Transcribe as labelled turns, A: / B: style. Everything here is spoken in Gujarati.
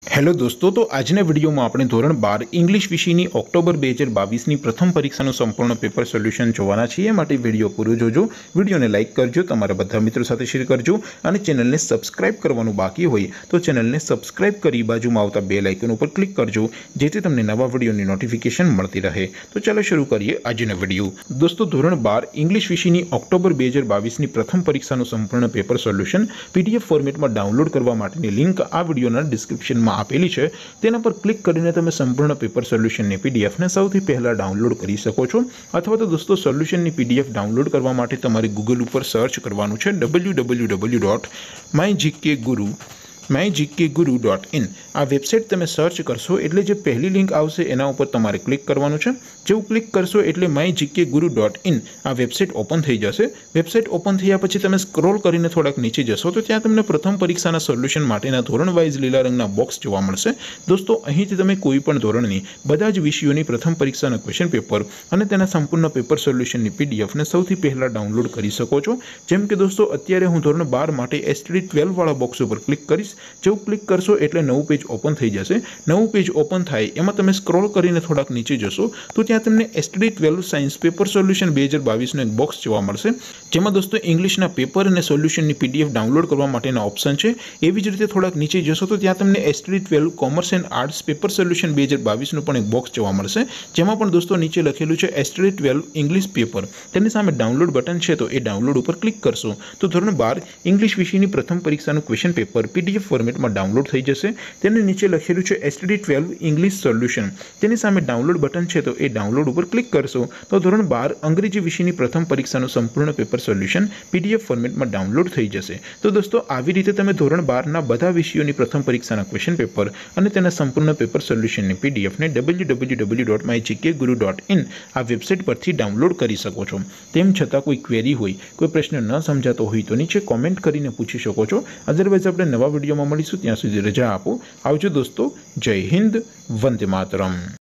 A: हेलो दोस्तों, तो आजना विडियो में આપણે ધોરણ 12 ઇંગ્લિશ વિષયની ઓક્ટોબર 2022ની પ્રથમ પરીક્ષાનું સંપૂર્ણ પેપર સોલ્યુશન જોવાના છીએ। માટે વિડિયો પૂરો જોજો, વિડિયોને લાઈક કરજો, તમારા બધા મિત્રો સાથે શેર કરજો અને ચેનલને સબસ્ક્રાઇબ કરવાનું બાકી હોય તો ચેનલને સબસ્ક્રાઇબ કરી બાજુમાં આવતા બેલ આઇકન ઉપર ક્લિક કરજો જેથી તમને નવા વિડિયોની નોટિફિકેશન મળતી રહે। તો ચાલો શરૂ કરીએ આજનો વિડિયો। દોસ્તો, ધોરણ 12 ઇંગ્લિશ વિષયની ઓક્ટોબર 2022ની પ્રથમ પરીક્ષાનું સંપૂર્ણ પેપર સોલ્યુશન પીડીએફ ફોર્મેટમાં ડાઉનલોડ કરવા માટેની લિંક આ વિડિયોના ડિસ્ક્રિપ્શનમાં આપેલી છે। તેના પર ક્લિક કરીને તમે સંપૂર્ણ પેપર સોલ્યુશનની પીડીએફને સૌથી પહેલા ડાઉનલોડ કરી શકો છો। અથવા તો દોસ્તો, સોલ્યુશનની પીડીએફ ડાઉનલોડ કરવા માટે તમારે ગૂગલ ઉપર સર્ચ કરવાનું છે www.mygkguru.in। આ વેબસાઇટ તમે સર્ચ કરશો એટલે જે પહેલી લિંક આવશે એના ઉપર તમારે ક્લિક કરવાનું છે। જેવું ક્લિક કરશો એટલે mygkguru.in આ વેબસાઇટ ઓપન થઈ જશે। વેબસાઇટ ઓપન થયા પછી તમે સ્ક્રોલ કરીને થોડાક નીચે જશો તો ત્યાં તમને પ્રથમ પરીક્ષાના સોલ્યુશન માટેના ધોરણ વાઇઝ લીલા રંગના બોક્સ જોવા મળશે। દોસ્તો, અહીંથી તમે કોઈ પણ ધોરણની બધા જ વિષયોની પ્રથમ પરીક્ષાના ક્વેશ્ચન પેપર અને તેના સંપૂર્ણ પેપર સોલ્યુશનની પીડીએફને સૌથી પહેલા ડાઉનલોડ કરી શકો છો। જેમ કે દોસ્તો, અત્યારે હું ધોરણ 12 માટે STD 12 વાળા બોક્સ ઉપર ક્લિક કરીશ। જેવું ક્લિક કરશો એટલે નવું પેજ ઓપન થઈ જશે। નવું પેજ ઓપન થાય એમાં તમે સ્ક્રોલ કરીને થોડાક નીચે જશો તો ત્યાં તમને STD 12 સાયન્સ પેપર સોલ્યુશન 2022નું એક બોક્સ જોવા મળશે, જેમાં દોસ્તો ઇંગ્લિશના પેપર અને સોલ્યુશનની પીડીએફ ડાઉનલોડ કરવા માટેના ઓપ્શન છે। એવી જ રીતે થોડાક નીચે જશો તો ત્યાં તમને STD 12 commerce and arts paper solution 2022નું પણ એક બોક્સ જોવા મળશે, જેમાં પણ દોસ્તો નીચે લખેલું છે STD 12 ઇંગ્લિશ પેપર। તેની સામે ડાઉનલોડ બટન છે તો એ ડાઉનલોડ ઉપર ક્લિક કરશો તો ધોરણ 12 ઇંગ્લિશ વિષયની પ્રથમ પરીક્ષાનું ક્વેશ્ચન પેપર પીડીએફ ફોર્મેટમાં ડાઉનલોડ થઈ જશે। તેની નીચે લખેલું છે STD 12 ઇંગ્લિશ સોલ્યુશન। તેની સામે ડાઉનલોડ બટન છે તો એ ડાઉનલોડ ઉપર ક્લિક કરશો તો ધોરણ 12 અંગ્રેજી વિષયની પ્રથમ પરીક્ષાનું સંપૂર્ણ પેપર સોલ્યુશન પીડીએફ ફોર્મેટમાં ડાઉનલોડ થઈ જશે। તો દોસ્તો, આવી રીતે તમે ધોરણ 12ના બધા વિષયોની પ્રથમ પરીક્ષાના ક્વેશ્ચન પેપર અને તેના સંપૂર્ણ પેપર સોલ્યુશનની પીડીએફને www.mygkguru.in આ વેબસાઇટ પરથી ડાઉનલોડ કરી શકો છો। તેમ છતાં કોઈ ક્વેરી હોય, કોઈ પ્રશ્ન ન સમજાતો હોય તો નીચે કોમેન્ટ કરીને પૂછી શકો છો। અધરવાઇઝ આપણે નવા વિડીયોમાં મળીશું, ત્યાં સુધી રજા આપો। આવજો દોસ્તો, જય હિન્દ, વંદે માતરમ।